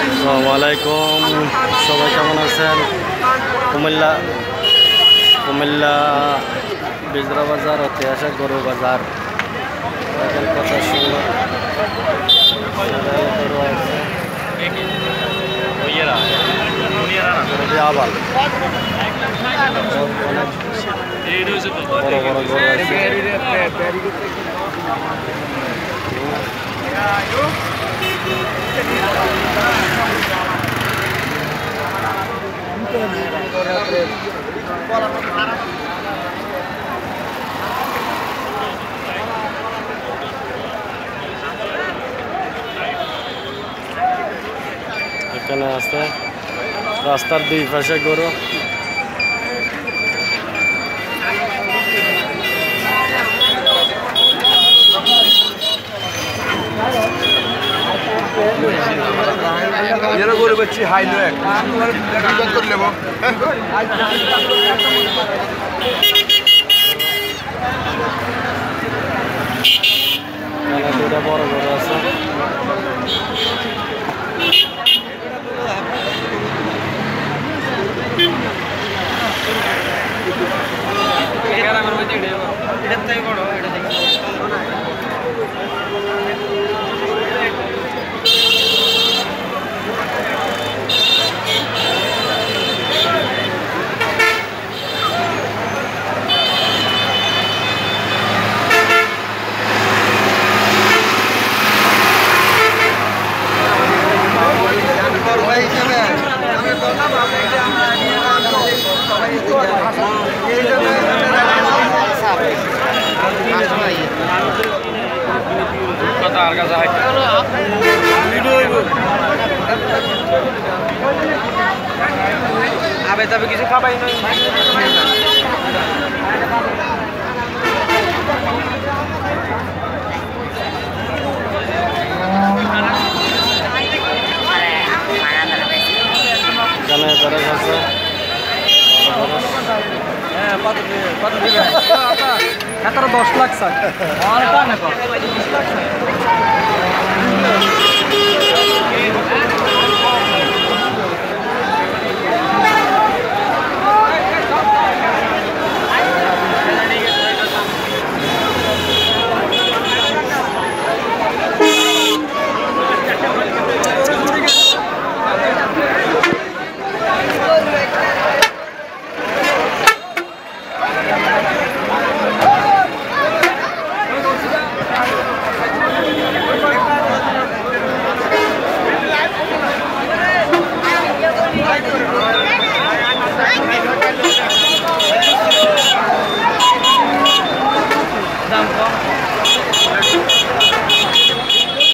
আসসালামু আলাইকুম, সবাই কেমন আছেন? কুমিল্লা বিজরা বাজার ঐতিহাসিক গরু বাজার কথা শুনলো আবার বড় বড় গরু আছে। এখানে আছে রাস্তার দুই পাশে গরু। গরু বেচছি হাই নয় করে নেব। দুটা বড় গরু আছে। আবে তবে কিছু খাবাই নয়। কত দিবে? 10 লাখ স্যার। দাম কম।